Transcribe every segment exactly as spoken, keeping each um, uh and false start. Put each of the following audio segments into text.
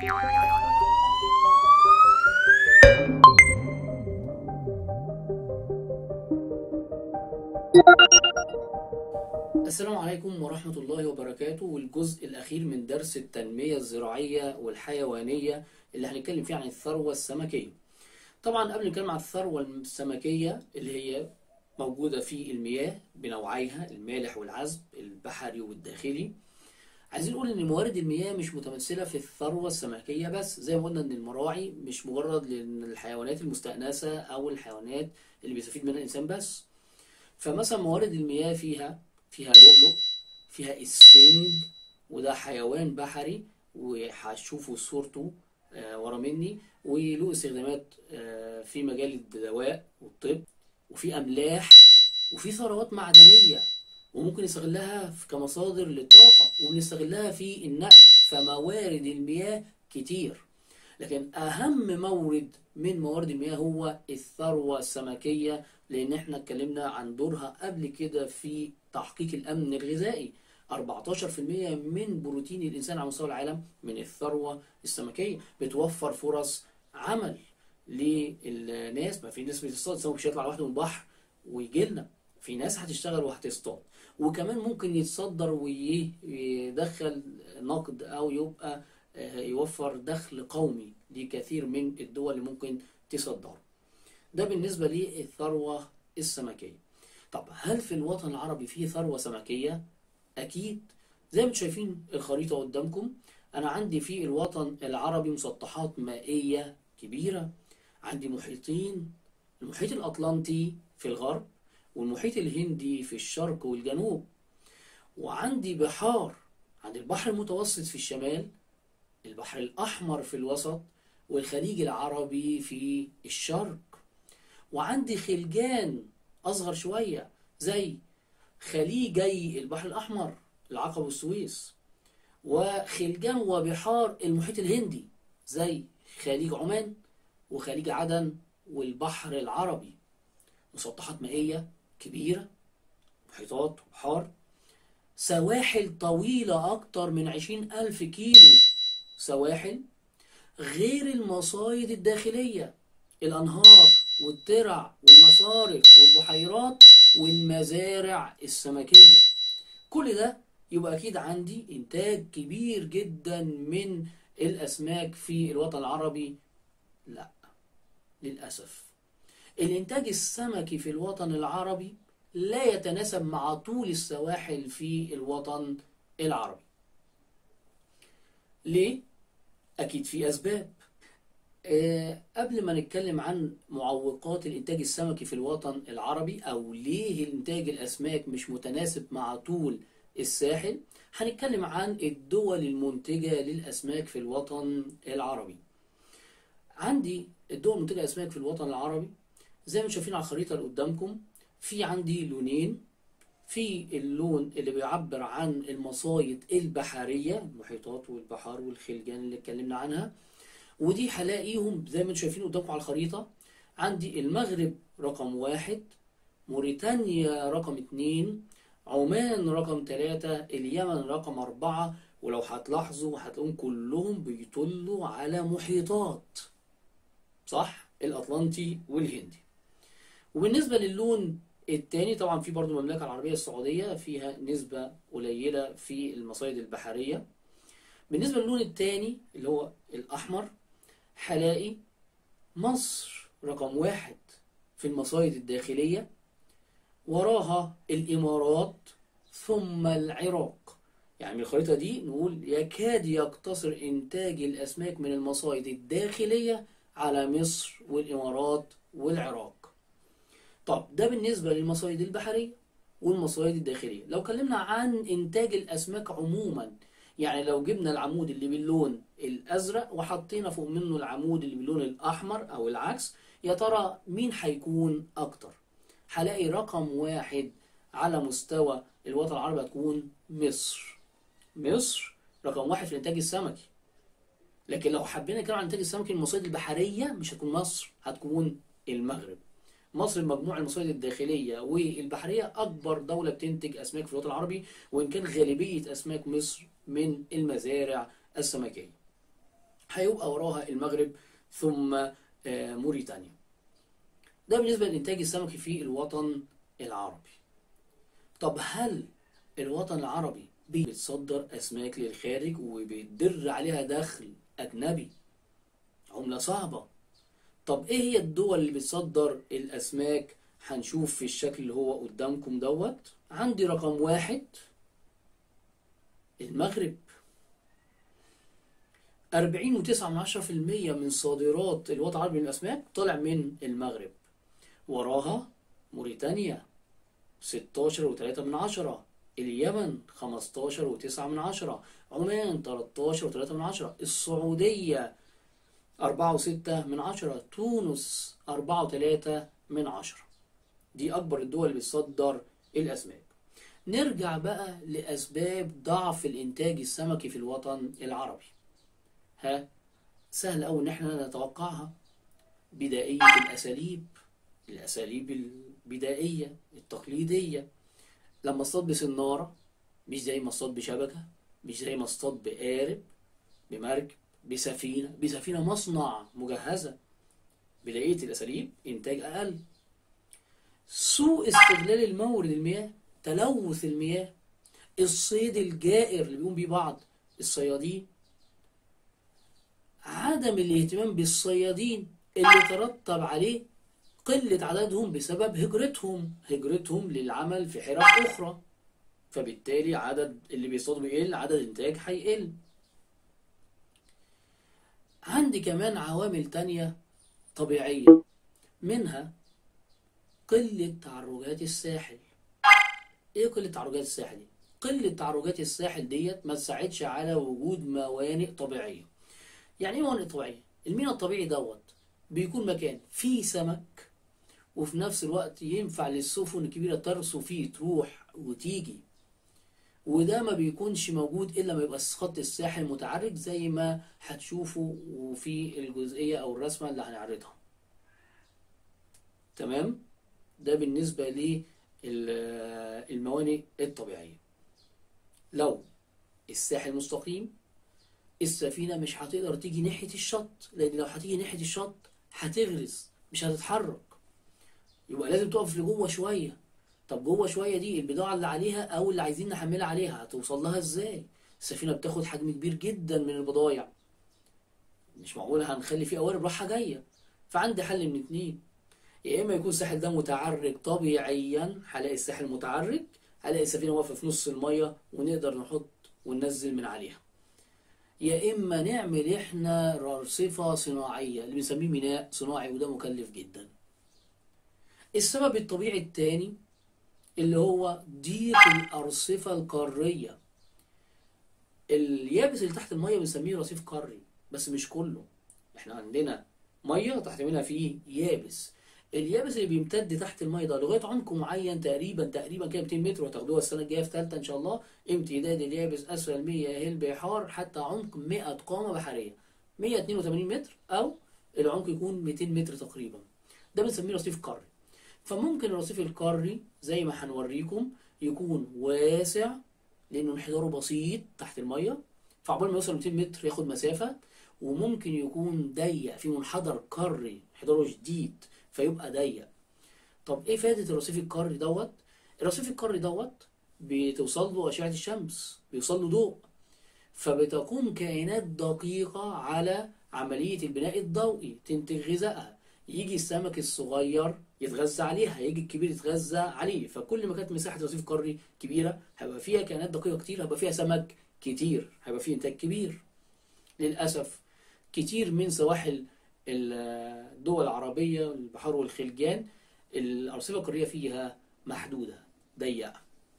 السلام عليكم ورحمة الله وبركاته، والجزء الأخير من درس التنمية الزراعية والحيوانية اللي هنتكلم فيه عن الثروة السمكية. طبعا قبل نتكلم عن الثروة السمكية اللي هي موجودة في المياه بنوعيها المالح والعذب البحري والداخلي، عايزين نقول ان موارد المياه مش متمثلة في الثروة السمكية بس، زي ما قلنا ان المراعي مش مجرد للحيوانات المستأنسة او الحيوانات اللي بيستفيد منها الانسان بس. فمثلا موارد المياه فيها فيها لؤلؤ، فيها اسفنج، وده حيوان بحري وهتشوفوا صورته آه، ورا مني، وله استخدامات آه، في مجال الدواء والطب، وفي أملاح، وفي ثروات معدنية وممكن نستغلها في- كمصادر للطاقة، وبنستغلها في النقل. فموارد المياه كتير، لكن أهم مورد من موارد المياه هو الثروة السمكية، لأن احنا اتكلمنا عن دورها قبل كده في تحقيق الأمن الغذائي. أربعتاشر في المية من بروتين الإنسان على مستوى العالم من الثروة السمكية. بتوفر فرص عمل للناس، ما في ناس بتصطاد، السمك مش هيطلع لوحده من البحر ويجي لنا، في ناس هتشتغل وهتصطاد، وكمان ممكن يتصدر ويدخل نقد أو يبقى آه، يوفر دخل قومي لكثير من الدول اللي ممكن تصدره. ده بالنسبة للثروة السمكية. طب هل في الوطن العربي فيه ثروة سمكية؟ أكيد. زي ما انتم شايفين الخريطة قدامكم، أنا عندي في الوطن العربي مسطحات مائية كبيرة. عندي محيطين، المحيط الأطلنطي في الغرب، والمحيط الهندي في الشرق والجنوب، وعندي بحار، عندي البحر المتوسط في الشمال، البحر الأحمر في الوسط، والخليج العربي في الشرق. وعندي خلجان أصغر شوية زي خليجي البحر الأحمر العقبة والسويس، وخلجان وبحار المحيط الهندي زي خليج عمان وخليج عدن والبحر العربي. مسطحات مائية كبيرة، محيطات وبحار، سواحل طويلة أكتر من عشرين ألف كيلو سواحل، غير المصايد الداخلية، الأنهار والترع والمصارف والبحيرات والمزارع السمكية. كل ده يبقى أكيد عندي إنتاج كبير جدا من الأسماك في الوطن العربي. لا، للأسف الإنتاج السمكي في الوطن العربي لا يتناسب مع طول السواحل في الوطن العربي. ليه؟ أكيد في أسباب. أه قبل ما نتكلم عن معوقات الإنتاج السمكي في الوطن العربي، أو ليه الإنتاج الأسماك مش متناسب مع طول الساحل، هنتكلم عن الدول المنتجة للأسماك في الوطن العربي. عندي الدول المنتجة للأسماك في الوطن العربي زي ما شايفين على الخريطة اللي قدامكم، في عندي لونين. في اللون اللي بيعبر عن المصايد البحرية، المحيطات والبحار والخلجان اللي اتكلمنا عنها، ودي هلاقيهم زي ما انتم شايفين قدامكم على الخريطة. عندي المغرب رقم واحد، موريتانيا رقم اتنين، عمان رقم تلاتة، اليمن رقم أربعة، ولو هتلاحظوا هتلاقون كلهم بيطلوا على محيطات، صح؟ الأطلنطي والهندي. وبالنسبة للون التاني، طبعا في برضو المملكة العربية السعودية فيها نسبة قليلة في المصايد البحرية. بالنسبة للون التاني اللي هو الأحمر، هلاقي مصر رقم واحد في المصايد الداخلية، وراها الإمارات، ثم العراق. يعني من الخريطة دي نقول يكاد يقتصر إنتاج الأسماك من المصايد الداخلية على مصر والإمارات والعراق. طب ده بالنسبة للمصايد البحرية والمصايد الداخلية. لو كلمنا عن إنتاج الأسماك عموما، يعني لو جبنا العمود اللي باللون الأزرق وحطينا فوق منه العمود اللي باللون الأحمر أو العكس، يا ترى مين هيكون أكتر؟ هلاقي رقم واحد على مستوى الوطن العربي هتكون مصر. مصر رقم واحد في الإنتاج السمكي. لكن لو حبينا نتكلم عن الإنتاج السمكي المصايد البحرية مش هتكون مصر، هتكون المغرب. مصر بمجموع المصايد الداخلية والبحرية أكبر دولة بتنتج أسماك في الوطن العربي، وإن كان غالبية أسماك مصر من المزارع السمكية. هيبقى وراها المغرب ثم موريتانيا. ده بالنسبة للإنتاج السمكي في الوطن العربي. طب هل الوطن العربي بيتصدر أسماك للخارج وبيدر عليها دخل أجنبي؟ عملة صعبة. طب إيه هي الدول اللي بتصدر الأسماك؟ هنشوف في الشكل اللي هو قدامكم دوت. عندي رقم واحد المغرب، أربعين وتسعة من عشرة في المية من صادرات الوطن العربي من الأسماك طالع من المغرب. وراها موريتانيا ستاشر وتلاتة من عشرة، اليمن خمستاشر وتسعة من عشرة، عمان تلتاشر وتلاتة من عشرة، السعودية أربعة وستة من عشرة، تونس أربعة وتلاتة من عشرة. دي أكبر الدول اللي بتصدر الأسماك. نرجع بقى لأسباب ضعف الإنتاج السمكي في الوطن العربي. ها سهل أوي إن احنا نتوقعها. بدائية الأساليب، الأساليب البدائية التقليدية. لما اصطاد بسنارة مش زي ما اصطاد بشبكة، مش زي ما اصطاد بقارب، بمركب، بسفينة، بسفينة مصنع مجهزة. بدائية الأساليب، إنتاج أقل. سوء استغلال المورد المياه، تلوث المياه، الصيد الجائر اللي بيقوم بيه بعض الصيادين، عدم الاهتمام بالصيادين اللي ترتب عليه قلة عددهم بسبب هجرتهم هجرتهم للعمل في حرف أخرى، فبالتالي عدد اللي بيصطادوا بيقل، عدد الإنتاج هيقل. عندي كمان عوامل تانية طبيعية، منها قلة تعرجات الساحل. ايه قلة تعرجات الساحل دي؟ قلة تعرجات الساحل ديت ما تساعدش على وجود موانئ طبيعية. يعني ايه موانئ طبيعية؟ الميناء الطبيعي دوت بيكون مكان فيه سمك وفي نفس الوقت ينفع للسفن الكبيرة ترسو فيه، تروح وتيجي. وده ما بيكونش موجود إلا ما يبقى خط الساحل متعرج زي ما هتشوفوا في الجزئية أو الرسمة اللي هنعرضها. تمام؟ ده بالنسبة للموانئ الطبيعية. لو الساحل مستقيم السفينة مش هتقدر تيجي ناحية الشط، لأن لو هتيجي ناحية الشط هتغرز مش هتتحرك، يبقى لازم تقف لجوه شوية. طب جوه شوية دي البضاعة اللي عليها أو اللي عايزين نحملها عليها هتوصل لها إزاي؟ السفينة بتاخد حجم كبير جدا من البضايع، مش معقولة هنخلي فيه قوارب رايحة جاية. فعندي حل من اتنين، يا إما يكون الساحل ده متعرج طبيعيا، هلاقي الساحل متعرج، هلاقي السفينة واقفة في نص المية ونقدر نحط وننزل من عليها. يا إما نعمل إحنا رصيفة صناعية اللي بنسميه ميناء صناعي، وده مكلف جدا. السبب الطبيعي الثاني اللي هو ضيق الأرصفة القارية. اليابس اللي تحت المية بنسميه رصيف قاري، بس مش كله. احنا عندنا مية تحت منها فيه يابس. اليابس اللي بيمتد تحت المية ده لغاية عمق معين، تقريبا تقريبا كده ميتين متر، وهتاخدوها السنة الجاية في ثالثة إن شاء الله. امتداد اليابس أسفل مياه البحار حتى عمق مئة قامة بحرية، مئة واثنين وثمانين متر، أو العمق يكون مئتين متر تقريبا. ده بنسميه رصيف قاري. فممكن الرصيف القاري زي ما هنوريكم يكون واسع لأنه انحداره بسيط تحت المية، فعقبال ما يوصل مئتين متر ياخد مسافة. وممكن يكون ضيق في منحدر قاري انحداره شديد فيبقى ضيق. طب ايه فائدة الرصيف القاري دوت؟ الرصيف القاري دوت بتوصل له أشعة الشمس، بيوصل له ضوء، فبتقوم كائنات دقيقة على عملية البناء الضوئي تنتج غذائها. يجي السمك الصغير يتغذى عليها، يجي الكبير يتغذى عليه. فكل ما كانت مساحة رصيف قاري كبيرة هيبقى فيها كائنات دقيقة كتير، هيبقى فيها سمك كتير، هيبقى فيه إنتاج كبير. للأسف كتير من سواحل الدول العربية البحار والخلجان الأرصفة القارية فيها محدودة ضيقة.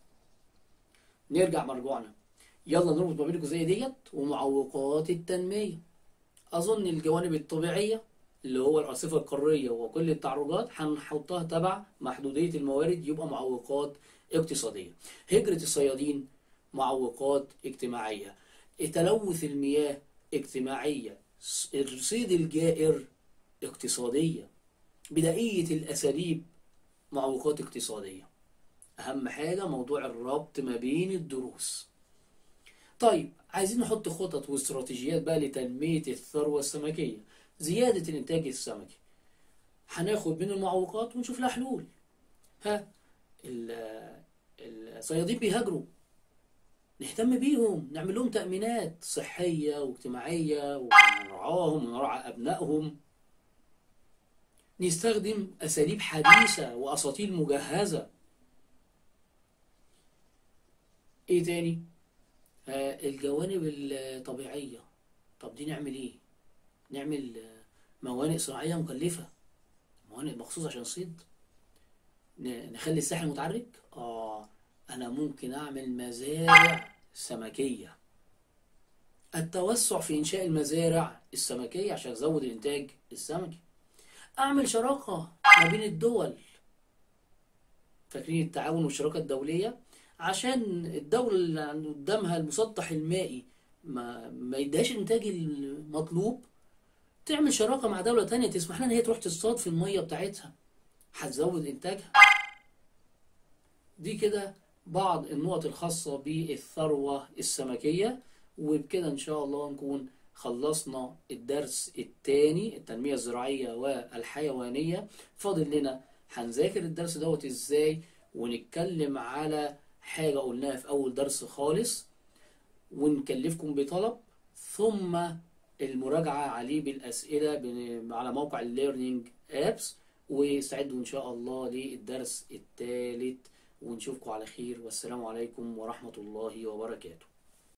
نرجع مرجوعنا، يلا نربط ما بين الجزئية ديت ومعوقات التنمية. أظن الجوانب الطبيعية اللي هو الأرصفة القارية وكل التعرجات هنحطها تبع محدودية الموارد، يبقى معوقات اقتصادية. هجرة الصيادين معوقات اجتماعية. تلوث المياه اجتماعية. الصيد الجائر اقتصادية. بدائية الأساليب معوقات اقتصادية. أهم حاجة موضوع الربط ما بين الدروس. طيب عايزين نحط خطط واستراتيجيات بقى لتنمية الثروة السمكية، زيادة الإنتاج السمكي. هناخد من المعوقات ونشوف لها حلول. ها، ال- الصيادين بيهاجروا، نهتم بيهم، نعمل لهم تأمينات صحية واجتماعية ونرعاهم ونرعى أبنائهم. نستخدم أساليب حديثة وأساطيل مجهزة. إيه تاني؟ آه الجوانب الطبيعية. طب دي نعمل إيه؟ نعمل آه، موانئ صناعية مكلفة، موانئ مخصوص عشان الصيد. ن- نخلي الساحل متعرج؟ آه أنا ممكن أعمل مزارع سمكية. التوسع في إنشاء المزارع السمكية عشان أزود الإنتاج السمكي. أعمل شراكة ما بين الدول. فاكرين التعاون والشراكة الدولية؟ عشان الدولة اللي قدامها المسطح المائي ما ما يديهاش الإنتاج المطلوب، تعمل شراكة مع دولة تانية تسمح لها إن هي تروح تصطاد في المية بتاعتها، هتزود إنتاجها. دي كده بعض النقط الخاصة بالثروة السمكية. وبكده إن شاء الله نكون خلصنا الدرس الثاني، التنمية الزراعية والحيوانية. فاضل لنا هنذاكر الدرس دوت إزاي، ونتكلم على حاجة قلناها في أول درس خالص، ونكلفكم بطلب، ثم المراجعة عليه بالأسئلة بن- على موقع الليرنينج ابس. واستعدوا إن شاء الله للدرس الثالث، ونشوفكم على خير، والسلام عليكم ورحمة الله وبركاته.